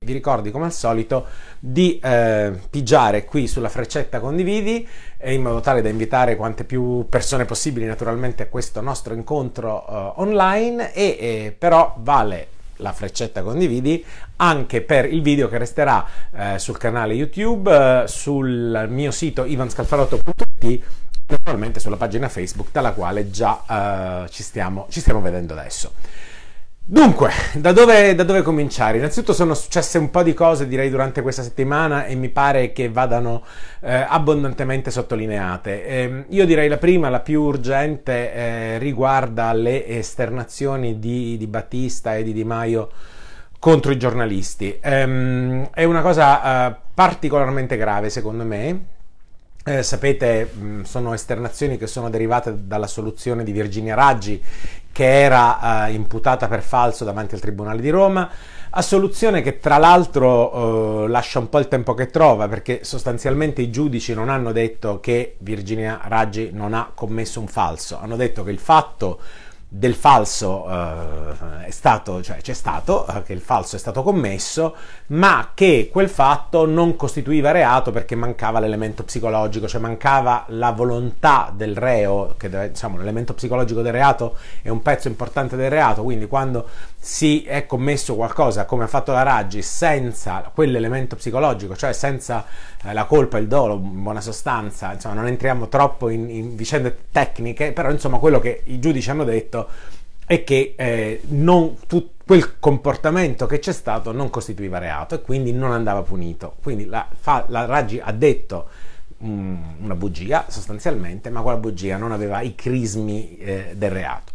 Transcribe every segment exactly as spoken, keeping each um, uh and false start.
vi ricordi come al solito di eh, pigiare qui sulla freccetta condividi, in modo tale da invitare quante più persone possibili naturalmente a questo nostro incontro eh, online, e eh, però vale la freccetta condividi anche per il video che resterà eh, sul canale YouTube, eh, sul mio sito ivan scalfarotto punto it, naturalmente sulla pagina Facebook dalla quale già eh, ci, stiamo, ci stiamo vedendo adesso. Dunque, da dove, da dove cominciare? Innanzitutto sono successe un po' di cose, direi, durante questa settimana, e mi pare che vadano eh, abbondantemente sottolineate. Eh, io direi la prima, la più urgente, eh, riguarda le esternazioni di, di Battista e di Di Maio contro i giornalisti. Eh, è una cosa eh, particolarmente grave, secondo me. Eh, sapete, mh, sono esternazioni che sono derivate dall'assoluzione di Virginia Raggi, che era eh, imputata per falso davanti al Tribunale di Roma, assoluzione che tra l'altro eh, lascia un po' il tempo che trova, perché sostanzialmente i giudici non hanno detto che Virginia Raggi non ha commesso un falso, hanno detto che il fatto del falso eh, è stato, cioè c'è stato, eh, che il falso è stato commesso, ma che quel fatto non costituiva reato perché mancava l'elemento psicologico, cioè mancava la volontà del reo, che deve, diciamo, l'elemento psicologico del reato è un pezzo importante del reato, quindi quando si è commesso qualcosa come ha fatto la Raggi senza quell'elemento psicologico, cioè senza eh, la colpa, il dolo, in buona sostanza, insomma non entriamo troppo in, in vicende tecniche, però insomma quello che i giudici hanno detto è che eh, non, tu, quel comportamento che c'è stato non costituiva reato e quindi non andava punito. Quindi la, fa, la Raggi ha detto um, una bugia sostanzialmente, ma quella bugia non aveva i crismi eh, del reato.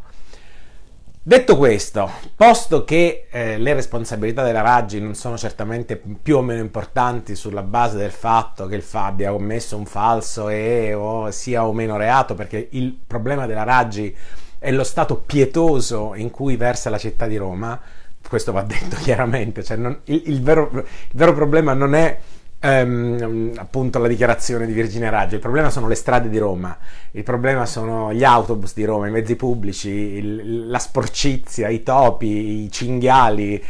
Detto questo, posto che eh, le responsabilità della Raggi non sono certamente più o meno importanti sulla base del fatto che il F A abbia commesso un falso e o sia o meno reato, perché il problema della Raggi è lo stato pietoso in cui versa la città di Roma, questo va detto chiaramente, cioè non, il, il, vero, il vero problema non è ehm, appunto la dichiarazione di Virginia Raggi, il problema sono le strade di Roma, il problema sono gli autobus di Roma, i mezzi pubblici, il, la sporcizia, i topi, i cinghiali,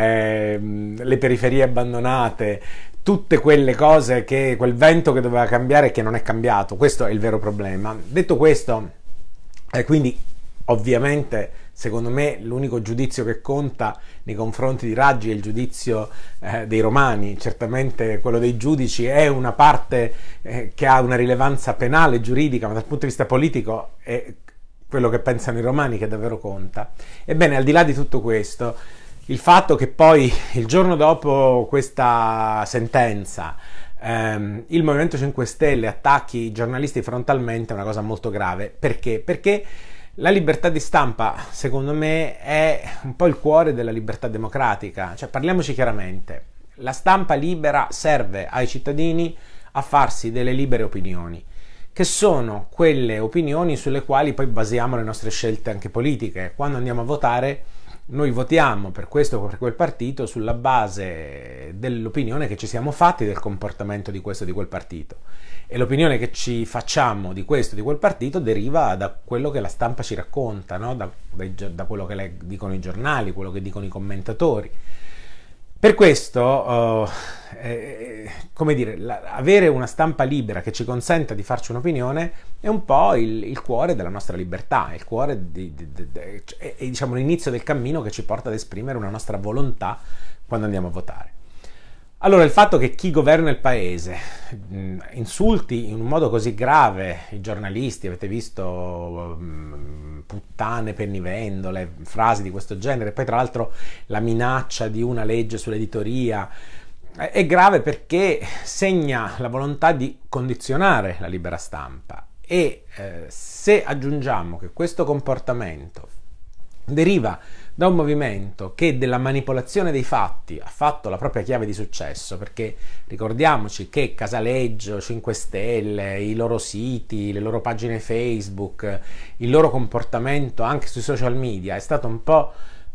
ehm, le periferie abbandonate, tutte quelle cose, che quel vento che doveva cambiare e che non è cambiato. Questo è il vero problema. Detto questo, eh, quindi ovviamente, secondo me, l'unico giudizio che conta nei confronti di Raggi è il giudizio eh, dei romani. Certamente quello dei giudici è una parte eh, che ha una rilevanza penale, giuridica, ma dal punto di vista politico è quello che pensano i romani che davvero conta. Ebbene, al di là di tutto questo, il fatto che poi il giorno dopo questa sentenza ehm, il Movimento cinque Stelle attacchi i giornalisti frontalmente è una cosa molto grave. Perché? Perché la libertà di stampa, secondo me, è un po' il cuore della libertà democratica. Cioè, parliamoci chiaramente, la stampa libera serve ai cittadini a farsi delle libere opinioni, che sono quelle opinioni sulle quali poi basiamo le nostre scelte anche politiche. Quando andiamo a votare, noi votiamo per questo o per quel partito sulla base dell'opinione che ci siamo fatti del comportamento di questo o di quel partito, e l'opinione che ci facciamo di questo o di quel partito deriva da quello che la stampa ci racconta, no? da, da quello che le dicono i giornali, quello che dicono i commentatori. Per questo, uh, eh, come dire, la, avere una stampa libera che ci consenta di farci un'opinione è un po' il, il cuore della nostra libertà, il cuore di, di, di, di, è, è, diciamo, l'inizio del cammino che ci porta ad esprimere una nostra volontà quando andiamo a votare. Allora, il fatto che chi governa il paese mh, insulti in un modo così grave i giornalisti, avete visto mh, puttane, pennivendole, frasi di questo genere, poi tra l'altro la minaccia di una legge sull'editoria, eh, è grave perché segna la volontà di condizionare la libera stampa, e eh, se aggiungiamo che questo comportamento deriva da un movimento che della manipolazione dei fatti ha fatto la propria chiave di successo, perché ricordiamoci che Casaleggio, cinque Stelle, i loro siti, le loro pagine Facebook, il loro comportamento anche sui social media è stato un po'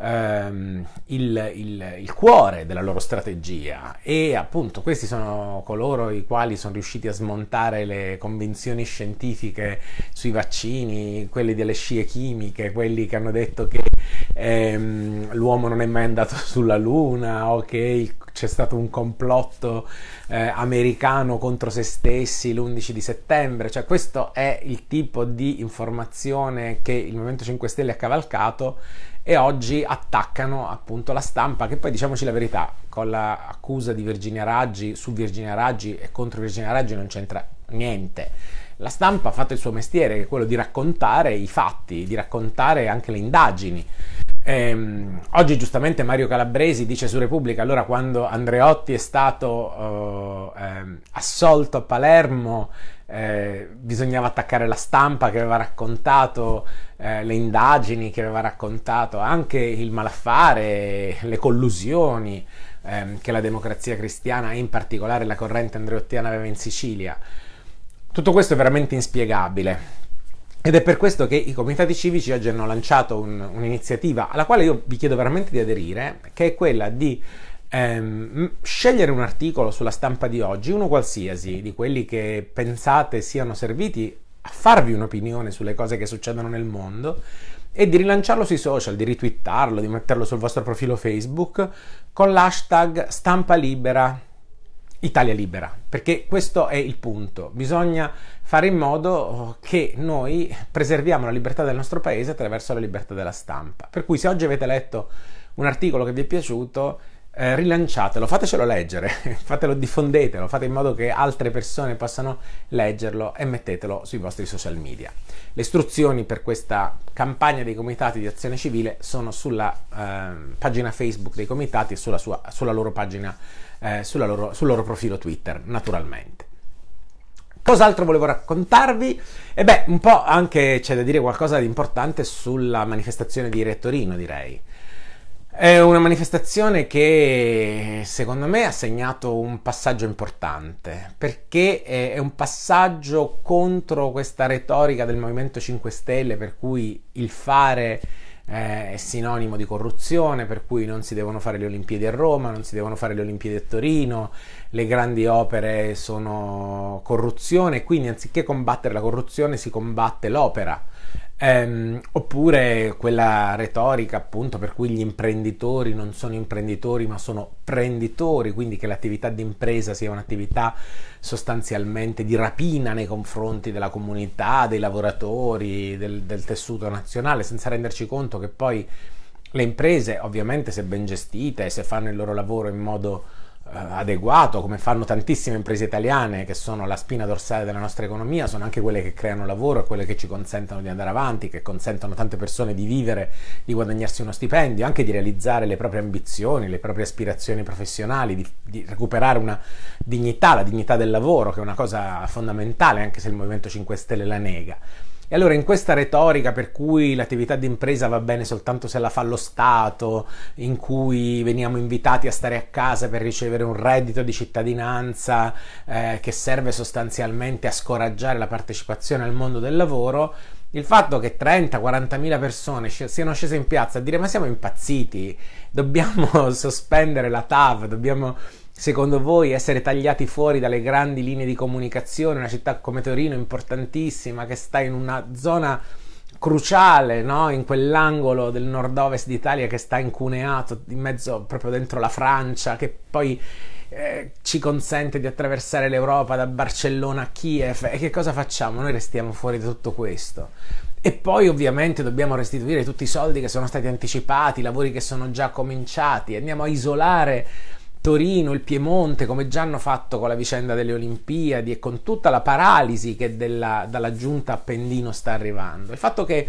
ehm, il, il, il cuore della loro strategia, e appunto questi sono coloro i quali sono riusciti a smontare le convinzioni scientifiche sui vaccini, quelli delle scie chimiche, quelli che hanno detto che ehm, l'uomo non è mai andato sulla luna, o che il, c'è stato un complotto eh, americano contro se stessi l'undici di settembre, cioè questo è il tipo di informazione che il Movimento cinque Stelle ha cavalcato, e oggi attaccano appunto la stampa, che poi, diciamoci la verità, con l'accusa di Virginia Raggi su Virginia Raggi e contro Virginia Raggi non c'entra niente. La stampa ha fatto il suo mestiere, che è quello di raccontare i fatti, di raccontare anche le indagini. Ehm, oggi giustamente Mario Calabresi dice su Repubblica: allora quando Andreotti è stato eh, eh, assolto a Palermo eh, bisognava attaccare la stampa che aveva raccontato eh, le indagini, che aveva raccontato anche il malaffare, le collusioni eh, che la Democrazia Cristiana e in particolare la corrente andreottiana aveva in Sicilia. Tutto questo è veramente inspiegabile. Ed è per questo che i comitati civici oggi hanno lanciato un, un'iniziativa alla quale io vi chiedo veramente di aderire, che è quella di ehm, scegliere un articolo sulla stampa di oggi, uno qualsiasi, di quelli che pensate siano serviti a farvi un'opinione sulle cose che succedono nel mondo, e di rilanciarlo sui social, di retweetarlo, di metterlo sul vostro profilo Facebook con l'hashtag Stampa Libera Italia Libera, perché questo è il punto. Bisogna fare in modo che noi preserviamo la libertà del nostro paese attraverso la libertà della stampa. Per cui se oggi avete letto un articolo che vi è piaciuto, eh, rilanciatelo, fatecelo leggere, fatelo, diffondetelo, fate in modo che altre persone possano leggerlo e mettetelo sui vostri social media. Le istruzioni per questa campagna dei comitati di azione civile sono sulla eh, pagina Facebook dei comitati e sulla, sua, sulla loro pagina Eh, sulla loro, sul loro profilo Twitter, naturalmente. Cos'altro volevo raccontarvi? E beh, un po' anche c'è da dire qualcosa di importante sulla manifestazione di Re Torino, direi. È una manifestazione che secondo me ha segnato un passaggio importante, perché è un passaggio contro questa retorica del Movimento cinque Stelle per cui il fare è sinonimo di corruzione, per cui non si devono fare le Olimpiadi a Roma, non si devono fare le Olimpiadi a Torino, le grandi opere sono corruzione, quindi anziché combattere la corruzione si combatte l'opera. Ehm, oppure quella retorica appunto per cui gli imprenditori non sono imprenditori ma sono prenditori, quindi che l'attività di impresa sia un'attività sostanzialmente di rapina nei confronti della comunità, dei lavoratori, del, del tessuto nazionale, senza renderci conto che poi le imprese, ovviamente, se ben gestite, se fanno il loro lavoro in modo eh, adeguato, come fanno tantissime imprese italiane che sono la spina dorsale della nostra economia, sono anche quelle che creano lavoro e quelle che ci consentono di andare avanti, che consentono a tante persone di vivere, di guadagnarsi uno stipendio, anche di realizzare le proprie ambizioni, le proprie aspirazioni professionali, di, di recuperare una dignità, la dignità del lavoro, che è una cosa fondamentale, anche se il Movimento cinque Stelle la nega. E allora in questa retorica per cui l'attività di impresa va bene soltanto se la fa lo Stato, in cui veniamo invitati a stare a casa per ricevere un reddito di cittadinanza eh, che serve sostanzialmente a scoraggiare la partecipazione al mondo del lavoro, il fatto che trenta quarantamila persone siano scese in piazza a dire ma siamo impazziti, dobbiamo sospendere la T A V, dobbiamo, secondo voi, essere tagliati fuori dalle grandi linee di comunicazione, una città come Torino importantissima che sta in una zona cruciale, no? In quell'angolo del nord-ovest d'Italia che sta incuneato in mezzo proprio dentro la Francia, che poi eh, ci consente di attraversare l'Europa da Barcellona a Kiev. E che cosa facciamo? Noi restiamo fuori da tutto questo. E poi ovviamente dobbiamo restituire tutti i soldi che sono stati anticipati, i lavori che sono già cominciati, andiamo a isolare Torino, il Piemonte, come già hanno fatto con la vicenda delle Olimpiadi e con tutta la paralisi che della, dalla giunta Appendino sta arrivando. Il fatto che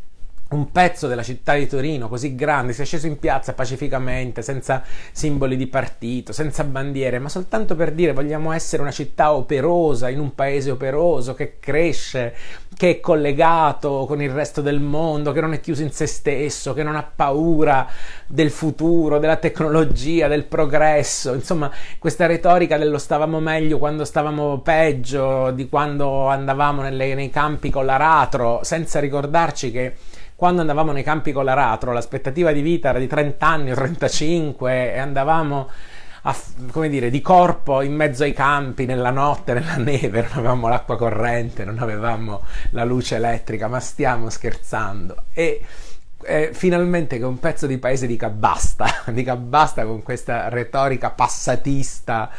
un pezzo della città di Torino così grande sia sceso in piazza pacificamente, senza simboli di partito, senza bandiere, ma soltanto per dire vogliamo essere una città operosa, in un paese operoso che cresce, che è collegato con il resto del mondo, che non è chiuso in se stesso, che non ha paura del futuro, della tecnologia, del progresso. Insomma, questa retorica dello stavamo meglio quando stavamo peggio, di quando andavamo nelle, nei campi con l'aratro, senza ricordarci che quando andavamo nei campi con l'aratro l'aspettativa di vita era di trenta anni o trentacinque e andavamo a, come dire, di corpo in mezzo ai campi, nella notte, nella neve, non avevamo l'acqua corrente, non avevamo la luce elettrica, ma stiamo scherzando. E eh, finalmente che un pezzo di paese dica basta, dica basta con questa retorica passatista,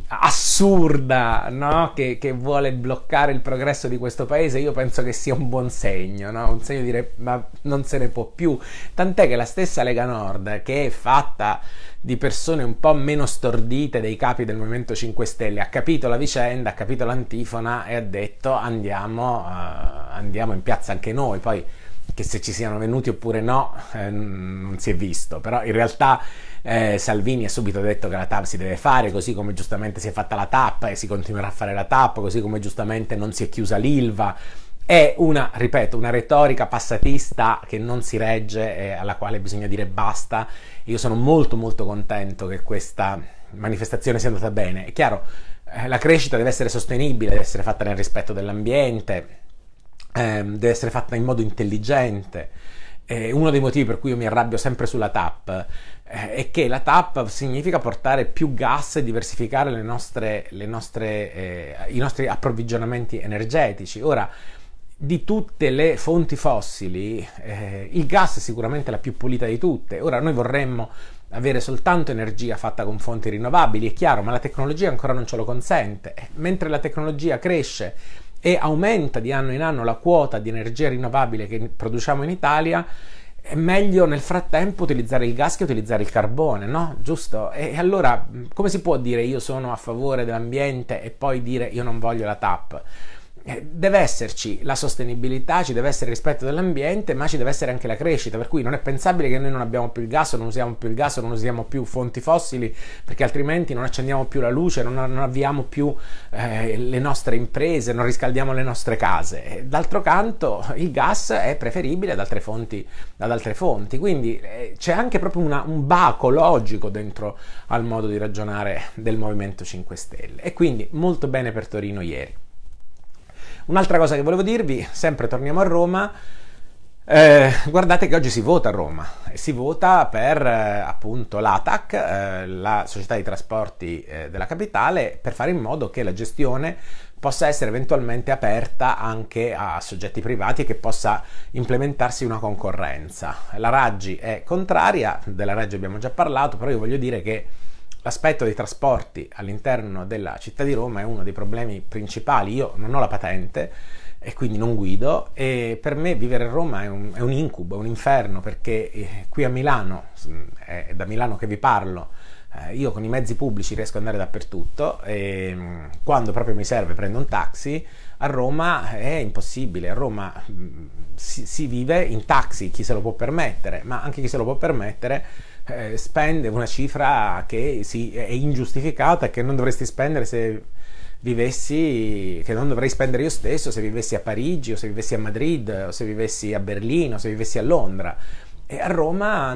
assurda, no? Che, che vuole bloccare il progresso di questo paese. Io penso che sia un buon segno, no? Un segno di dire ma non se ne può più, tant'è che la stessa Lega Nord, che è fatta di persone un po' meno stordite dei capi del Movimento cinque Stelle, ha capito la vicenda, ha capito l'antifona e ha detto andiamo, uh, andiamo in piazza anche noi. Poi che se ci siano venuti oppure no eh, non si è visto, però in realtà eh, Salvini ha subito detto che la T A P si deve fare, così come giustamente si è fatta la T A P e si continuerà a fare la T A P, così come giustamente non si è chiusa l'Ilva. È una, ripeto, una retorica passatista che non si regge e alla quale bisogna dire basta. Io sono molto molto contento che questa manifestazione sia andata bene. È chiaro, eh, la crescita deve essere sostenibile, deve essere fatta nel rispetto dell'ambiente, eh, deve essere fatta in modo intelligente. Eh, uno dei motivi per cui io mi arrabbio sempre sulla T A P eh, è che la T A P significa portare più gas e diversificare le nostre, le nostre, eh, i nostri approvvigionamenti energetici. Ora, di tutte le fonti fossili, eh, il gas è sicuramente la più pulita di tutte. Ora noi vorremmo avere soltanto energia fatta con fonti rinnovabili, è chiaro, ma la tecnologia ancora non ce lo consente. Mentre la tecnologia cresce e aumenta di anno in anno la quota di energia rinnovabile che produciamo in Italia, è meglio nel frattempo utilizzare il gas che utilizzare il carbone, no? Giusto? E allora come si può dire io sono a favore dell'ambiente e poi dire io non voglio la T A P? Deve esserci la sostenibilità, ci deve essere il rispetto dell'ambiente, ma ci deve essere anche la crescita, per cui non è pensabile che noi non abbiamo più il gas, o non usiamo più il gas, o non usiamo più fonti fossili, perché altrimenti non accendiamo più la luce, non, non avviamo più eh, le nostre imprese, non riscaldiamo le nostre case. D'altro canto il gas è preferibile ad altre fonti, ad altre fonti. Quindi eh, c'è anche proprio una, un baco logico dentro al modo di ragionare del Movimento cinque Stelle, e quindi molto bene per Torino ieri. Un'altra cosa che volevo dirvi, sempre torniamo a Roma, eh, guardate che oggi si vota a Roma, e si vota per eh, appunto l'A T A C, eh, la società di trasporti eh, della capitale, per fare in modo che la gestione possa essere eventualmente aperta anche a soggetti privati e che possa implementarsi una concorrenza. La Raggi è contraria, della Raggi abbiamo già parlato, però io voglio dire che l'aspetto dei trasporti all'interno della città di Roma è uno dei problemi principali. Io non ho la patente e quindi non guido, e per me vivere a Roma è un, è un incubo, è un inferno, perché eh, qui a Milano, è da Milano che vi parlo, eh, io con i mezzi pubblici riesco ad andare dappertutto, e mh, quando proprio mi serve prendo un taxi. A Roma è impossibile, a Roma mh, si, si vive in taxi, chi se lo può permettere, ma anche chi se lo può permettere Eh, spende una cifra che sì, è ingiustificata e che non dovresti spendere se vivessi, che non dovrei spendere io stesso se vivessi a Parigi, o se vivessi a Madrid, o se vivessi a Berlino, o se vivessi a Londra. E a Roma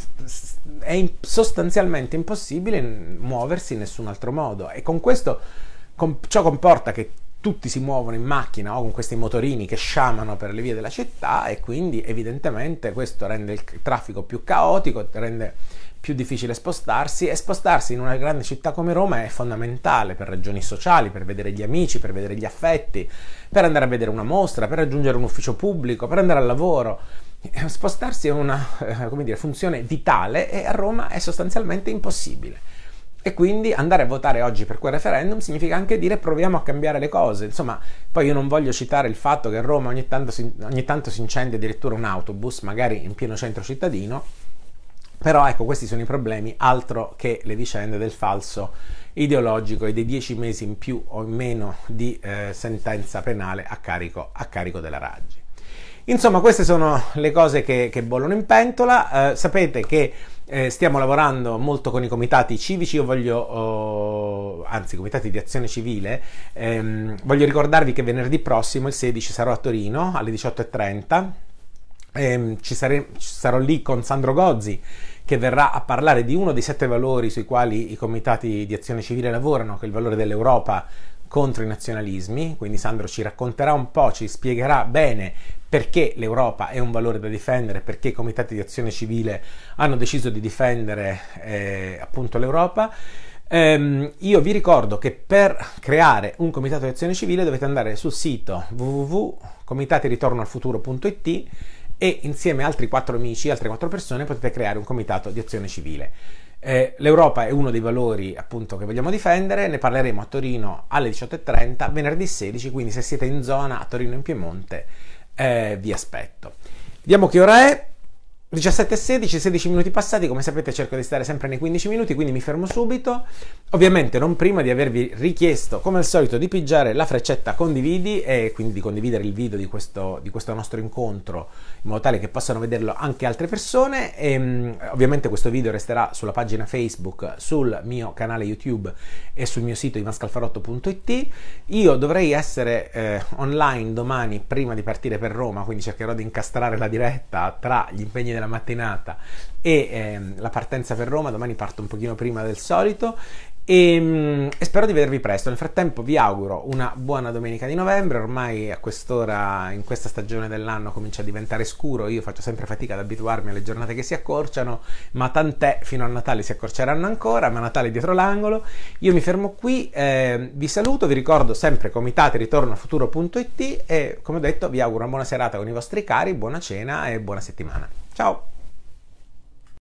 è in, sostanzialmente impossibile muoversi in nessun altro modo, e con questo com, ciò comporta che tutti si muovono in macchina o con questi motorini che sciamano per le vie della città, e quindi evidentemente questo rende il traffico più caotico, rende più difficile spostarsi, e spostarsi in una grande città come Roma è fondamentale per ragioni sociali, per vedere gli amici, per vedere gli affetti, per andare a vedere una mostra, per raggiungere un ufficio pubblico, per andare al lavoro. Spostarsi è una eh, come dire, funzione vitale, e a Roma è sostanzialmente impossibile. E quindi andare a votare oggi per quel referendum significa anche dire proviamo a cambiare le cose. Insomma, poi io non voglio citare il fatto che a Roma ogni tanto si, ogni tanto si incendia addirittura un autobus, magari in pieno centro cittadino, però ecco, questi sono i problemi, altro che le vicende del falso ideologico e dei dieci mesi in più o in meno di eh, sentenza penale a carico, a carico della Raggi. Insomma, queste sono le cose che, che bollono in pentola. Eh, sapete che eh, stiamo lavorando molto con i comitati civici. Io voglio, oh, anzi, comitati di azione civile. Ehm, voglio ricordarvi che venerdì prossimo, il sedici, sarò a Torino alle diciotto e trenta. Ehm, ci, sare- ci sarò lì con Sandro Gozzi, che verrà a parlare di uno dei sette valori sui quali i comitati di azione civile lavorano, che è il valore dell'Europa contro i nazionalismi. Quindi Sandro ci racconterà un po', ci spiegherà bene perché l'Europa è un valore da difendere, perché i comitati di azione civile hanno deciso di difendere eh, appunto l'Europa. Um, io vi ricordo che per creare un comitato di azione civile dovete andare sul sito w w w punto comitati ritorno al futuro punto i t e insieme a altri quattro amici, altre quattro persone potete creare un comitato di azione civile. Eh, L'Europa è uno dei valori appunto che vogliamo difendere, ne parleremo a Torino alle diciotto e trenta, venerdì sedici, quindi se siete in zona a Torino in Piemonte eh, vi aspetto. Vediamo che ora è. diciassette e sedici, sedici minuti passati, come sapete cerco di stare sempre nei quindici minuti, quindi mi fermo subito, ovviamente non prima di avervi richiesto come al solito di pigiare la freccetta condividi e quindi di condividere il video di questo, di questo nostro incontro in modo tale che possano vederlo anche altre persone e ovviamente questo video resterà sulla pagina Facebook, sul mio canale YouTube e sul mio sito ivan scalfarotto punto it. Io dovrei essere eh, online domani prima di partire per Roma, quindi cercherò di incastrare la diretta tra gli impegni della mattinata e ehm, la partenza per Roma. Domani parto un pochino prima del solito e, e spero di vedervi presto. Nel frattempo vi auguro una buona domenica di novembre. Ormai a quest'ora, in questa stagione dell'anno, comincia a diventare scuro. Io faccio sempre fatica ad abituarmi alle giornate che si accorciano, ma tant'è, fino a Natale si accorceranno ancora, ma Natale è dietro l'angolo. Io mi fermo qui, eh, vi saluto, vi ricordo sempre comitati ritorno a futuro punto it e come ho detto vi auguro una buona serata con i vostri cari, buona cena e buona settimana. Ciao!